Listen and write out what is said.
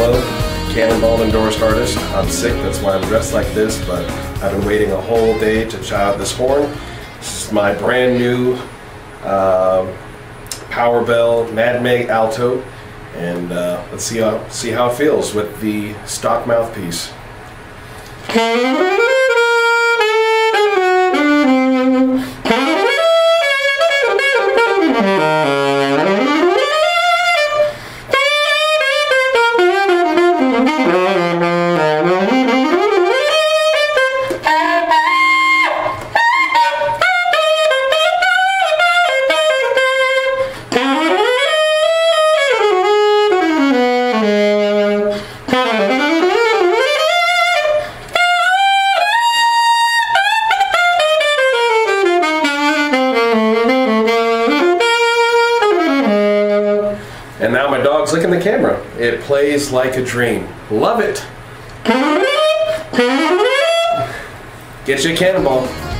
Bello, Cannonball endorsed artist. I'm sick, that's why I'm dressed like this, but I've been waiting a whole day to try out this horn. This is my brand new Power Bell Mad Meg Alto, and let's see how it feels with the stock mouthpiece. And now my dog's licking the camera. It plays like a dream. Love it. Get you a Cannonball.